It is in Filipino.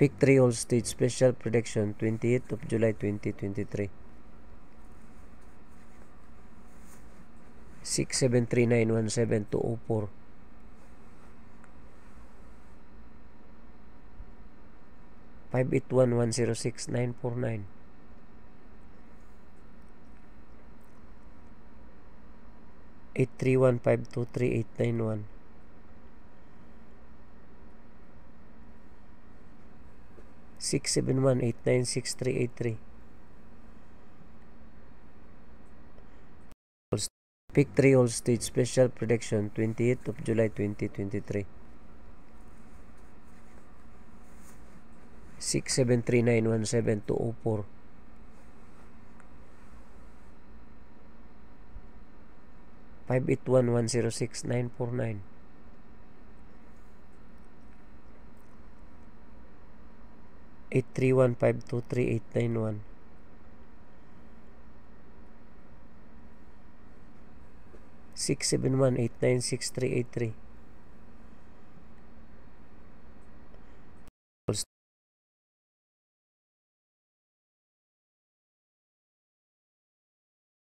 Pick 3 all stage special prediction 28th of July 2023. 673917204. 581106949. 831523891. 671896383. Pick 3 all stage special prediction 28th of July 2023. 673917204. 581106949. 831523891. 671896383.